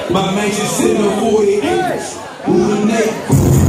My man just sitting on 48. Who the name?